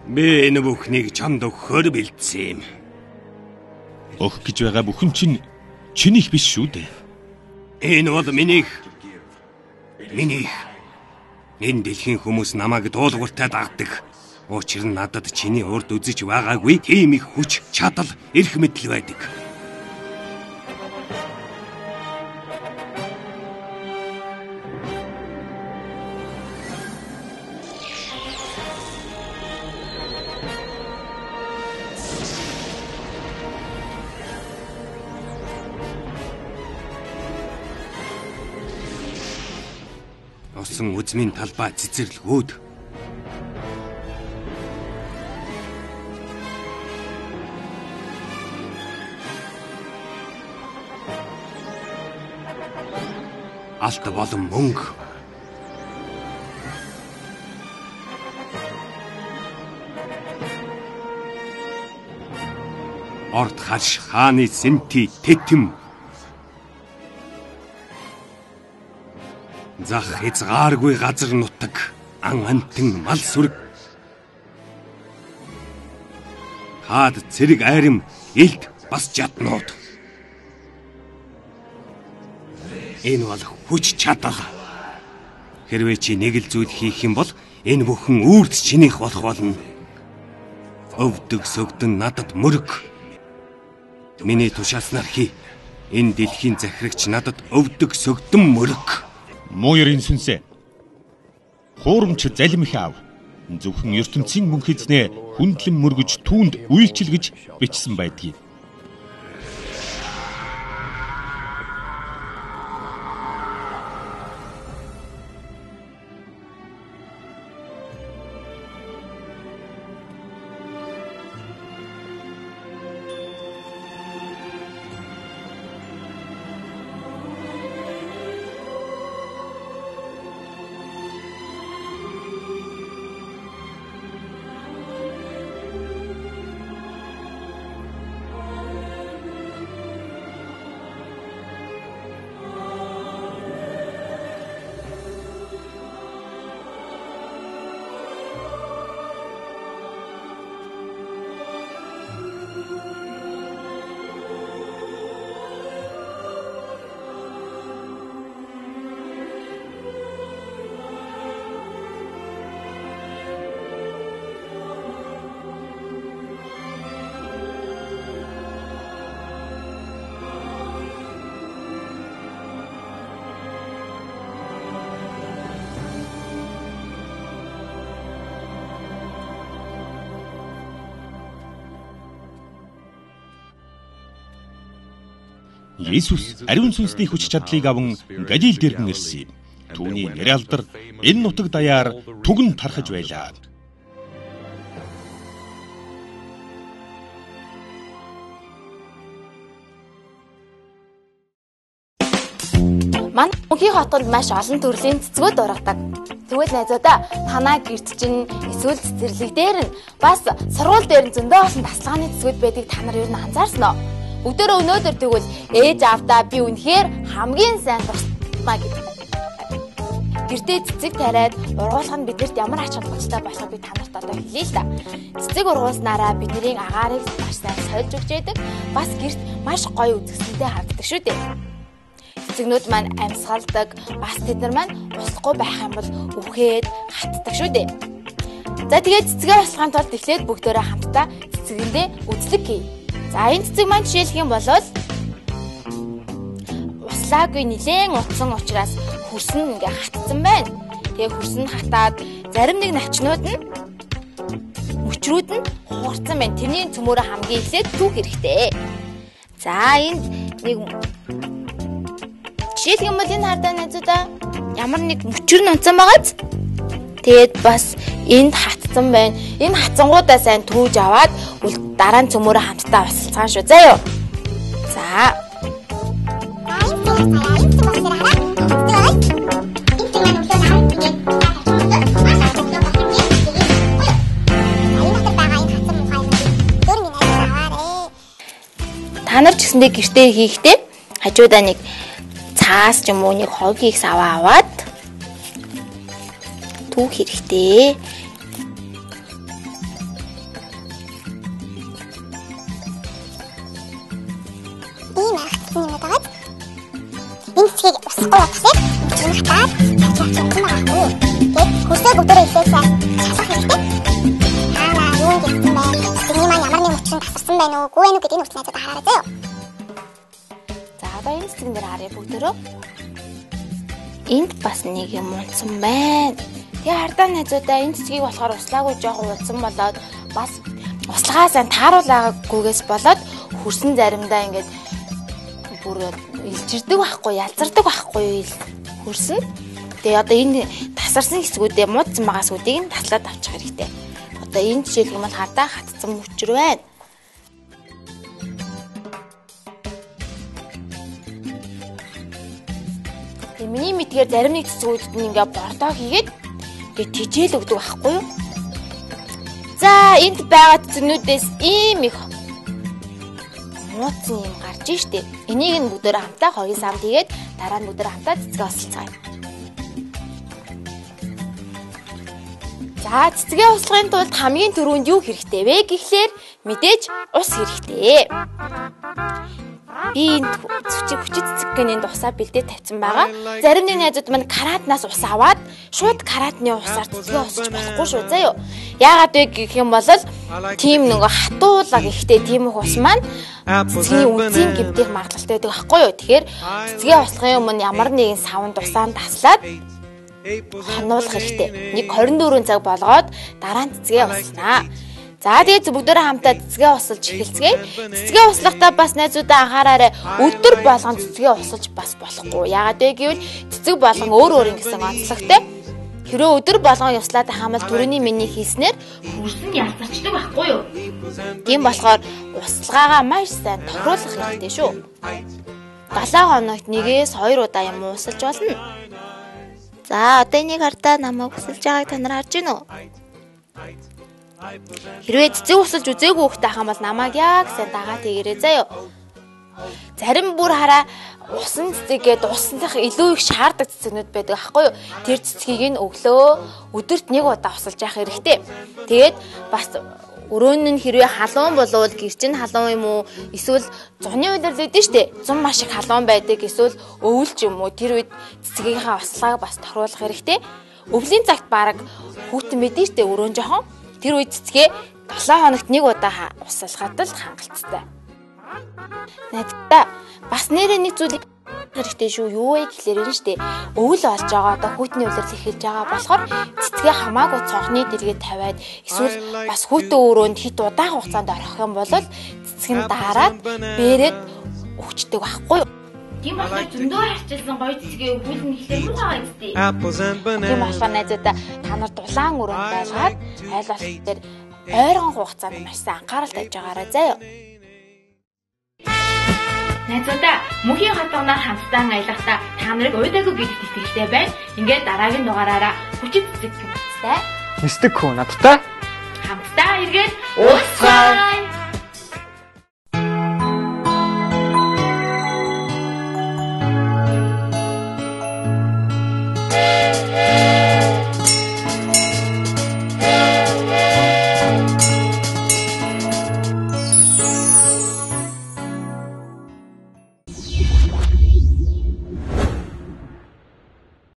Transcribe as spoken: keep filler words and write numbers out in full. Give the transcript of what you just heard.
Би энэ бүхнийг чамд өгөхөөр бэлдсэн юм. Өгөх гэж байгаа бүхэн чинь чинийх биш шүү дээ. Энэ бол минийх. Минийх. Энэ дэлхийн хүмүүс намайг дуулууртай дагдаг. Учир нь надад чиний урд үзэж байгаагүй тийм их хүч, чадал, эрх мэдэл байдаг. Усан үзмийн талбай цэцэрлэгүүд алт болон мөнгө орд харш хааны сэнти тэтэм зах хязгааргүй газар нутаг ан антэн мал сүрэг хаад цэрэг айрам илт бас жаднууд энэ бол хүч чадал. Хэрвээ чи нэг л зүйл хийх юм бол энэ бүхэн үрд чинийх болох болно. Өвдөг сөгдөн надад мөрөг. Миний тушааснаар хий. Энэ дэлхийн захирагч надад өвдөг сөгдөн мөрөг. Мууёрын сүнсээ. Хуурамч залим их аав. Зөвхөн ертөнцийн мөнх эзнээ хүндлэн мөргөж түүнд үйлчилгэж бичсэн байдгийг. Есүс ариун сүнсний хүч чадлыг аван Галил дэргэн ирсэн юм. Түүний нэр алдар энэ нутаг даяар түгэн тархаж байлаа. Манай мөнхийн хотод маш олон төрлийн цэцгүүд ургадаг. Тэгвэл найзуудаа танаа гэрт чинь эсвэл цэцэрлэг дээр нь бас сургууль дээр нь зөндөө олон тасалгааны цэцгүүд байдгийг та нар юу н анзаарсан уу? Өдөрөө өнөөдөр тэгвэл ээж аавдаа би үнэхээр хамгийн сайн тусмаа гэдэг. Гэртээ цэцэг тариад ургуулах нь биднэрт ямар ач холбогдолтой болохыг би та нарт одоо хэлье л да. Цэцэг ургуулснараа бидний агаарыг маш сайн сольж өгч яадаг. Бас гэрт маш гоё үзэсгэлэнтэй харагддаг шүү дээ. Цэцэгнүүд маань амьсгалдаг. Бас тэд нар маань услахгүй байх юм бол үхээд хатдаг шүү дээ. За тэгээд цэцгээ услахын тулд эхлээд бүгдөө хамтдаа цэцгэндээ үзлэг хий. За энэ цэцэг маань жишээлх юм бол услаагүй нэлээд утсан учраас хөрс нь ингээ хатсан байна. Тэгээ хөрс нь хатаад зарим нэг навчнууд нь мөчрүүд нь хуурсан байна. Тэрний цөмөөрөө хамгийн эхлээд түүх хэрэгтэй. За энд нэг жишээлх юм бол энэ хардаа найзуудаа ямар нэг мөчр нь онцсон байгааз. Тэгээд бас энд хатсан байна. Энэ хатсангуудаа сайн түүж аваад дараа нь цөмөөрөө хамтдаа усалцгаан шүү. За юу. За. Та нар ч гэсэндээ гэртээ хийхдээ хажуудаа нэг цаас ч юм уу нэг хогийг саваа аваад түүх хэрэгтэй. болсон юм байгаа. Энэ цэгийг усахгүй болохоор энэ хатаад авч явах юм байна. Тэгээд хөрсөө бүгдээрээ илээсээ шалгах хэрэгтэй. Хаана юу гэсэн бэ? Тэрний маань ямар нэг учрын тасарсан байна уу? Гүй ээ гэдэг энэ үгс найзуудаа хараарай заяа. За одоо энэ цэцгэн дээр харъя бүгдээрөө. Энд бас нэг юм унтсан байна. Тэгээ хардаа найзуудаа энэ цэцгийг болохоор услаагүй жоохон унтсан болоод бас услагаа сайн тааруулаагүйгээс болоод хөрсөн заримдаа ингээд бүр илжирдэг байхгүй, ялзардаг байхгүй хөрсөн. Тэгээ одоо энэ тасарсан хэсгүүдээ муудсан байгаа сүдийг нь таслаад авчих хэрэгтэй. Одоо энэ жишээлх юм бол хардаа хатцсан мөчр байна. Тэгээ миний мэдгээр зарим нэг цэцгүүдэд нь ингээ бордоо хийгээд тэгээ тижээл өгдөг байхгүй юу? За энд байгаа цэцгнүүдээс ийм их муудсан юм гарч штеп. Энийг нь бүгдөө хамтаа хоёрын самд хийгээд дараа нь бүгдөө хамтаа цэцгээ ослцгаая. За цэцгээ услахын тулд хамгийн түрүүнд юу хэрэгтэй вэ гэхлээр мэдээж ус хэрэгтэй. Би энэ цэцэг хүчит цэцгэний усаа бэлдээ тавьсан байгаа. Зарим нэг найзууд мань каратнаас ус аваад шууд каратны усаар цэцгээ усч болохгүй шүү заяа. Яагаад вэ гэх юм бол тийм нөгөө хатуулга ихтэй тийм их ус маань цэцгийн үнцгийн гэмтэх магадлалтай байдаг байхгүй юу. Тэгэхээр цэцгээ услахын өмнө ямар нэгэн савнд усаан таслаад хануулах хэрэгтэй. Нэг хорин дөрвөн цаг болгоод дараа нь цэцгээ услана. За тэгээд бүгдээрээ хамтаа цэцгээ усалж эхэлцгээе. Цэцгээ услахдаа бас найзуудаа анхаараарай. Өдөр болгон цэцгээ усалж бас болохгүй. Яагаад вэ гэвэл цэцэг болгон өөр өөр ингэсэн онцлогтой. Хэрвээ өдөр болгон услаад хамал түрүүний миний хийснээр хөрсөнд ялцарчдаг байхгүй юу? Тийм болохоор услаагаа маш сайн тохируулах хэрэгтэй шүү. галаа хоногт нэгээс хоёр удаа юм уусалж болно. За одоо энийг хартаа намайг усалж байгааг та нар харж байна уу? Хэрвээ цэцэг усалж үзээгүй хүүхдээ ахын бол намайг яг сайн дагаад тэгэрэй заяа. Зарим бүр хараа усан цэцэгээд усных илүү их шаарддаг цэцэгнүүд байдаг аахгүй юу? Тэр цэцгийг нь өглөө өдөрт нэг удаа усалж явах хэрэгтэй. Тэгээд бас өрөөн нь хэрвээ халуун болвол гэрчин халуун юм уу? Эсвэл зуны үйлрэл өгдөн штэ. Зун маш их халуун байдаг. Эсвэл өвөлч юм уу? Тэр үед цэцгийнхаа услааг бас тохируулах хэрэгтэй. Өвлийн цагт бараг хүүтэн мэдэн штэ өрөөн жоохон. Тэр үед цэцгээ долоо хоногт нэг удаа усалгаад л хангалттай. Надтай бас нэрээ нэг зүйл хэрэгтэй шүү. Юу вэ гэхлээр энэ штэ. Өвөл олж байгаа одоо хүүтний үйлрэл эхэлж байгаа болохоор цэцгээ хамаагүй цонхны дэлгээ тавиад эсвэл бас хүүтэн өрөөнд хит удаан хугацаанд орох юм бол цэцэг нь дараад бэрээд өгчдөг байхгүй юу? Тийм болохоор зөндөө харчилсан гоё цэцгээ өвөл нь ихлээр муу байгаа үстэй. Тийм болохоор найзуудаа та нар дулаан өрөөнд байлгаад айл болох дээр ойрхон хугацаанд маш сайн анхаарал тавьж байгаарай заяа. Найзуудаа мөхийн хатганаар хамтдаа аялахдаа та нарыг уйдаагүй гэдэгт итгэлтэй байна. Ингээд дараагийн дугаараараа хүчит цэцэг хүмүүстэй Мистик хүү надтай хамтдаа эргээд уусгай.